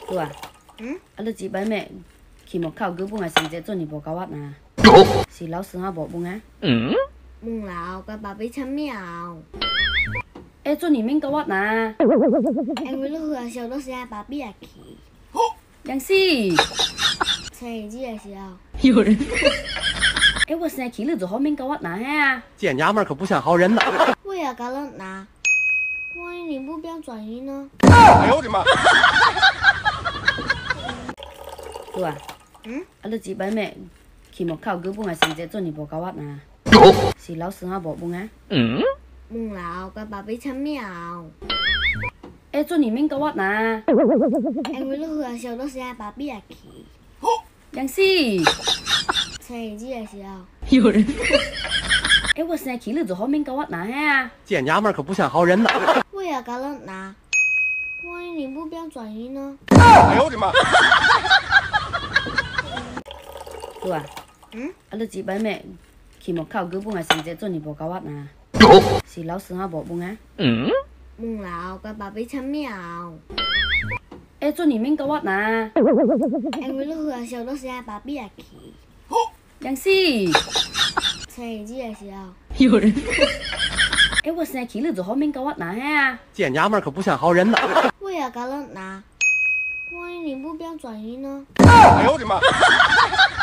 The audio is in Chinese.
对啊，你几摆咩？期末考基本嘅成績做你無夠啊呐？是老師我無問啊？ 問老個爸比參秒， 做你免夠啊呐？ 因為你學校都是阿爸比阿去， 楊氏， 成績嘅時候， 有人。我生氣你就好免夠啊呐呀？ 这娘们儿可不像好人呐！ 我也搞了拿，萬一你目標轉移呢？ 哎呦我的媽！ 對啊，你幾擺咩？期末考基本嘅成績做你無夠啊呐？是老師我無問啊？ 問老個爸比參秒， 做你免夠啊呐？ 因為你學校都是阿爸比阿去， 楊氏， 成績嘅時候， 有人。我生氣你就好免夠啊呐呀？ 这娘们儿可不像好人呐！ 我也搞了拿，萬一你目標轉移呢？ 哎呦我的媽！ 對啊，你幾擺咩？期末考基本嘅成績做你無夠啊呐？是老師我無問啊？ 問老個爸比參秒， 做你免夠啊呐？ 因為你學校都是阿爸比阿去， 楊氏， 成績嘅時候， 有人。我生氣你就好免夠啊呐呀？ 这娘们儿可不像好人呐！ 我也搞了拿，萬一你目標轉移呢？ 哎呦我的媽！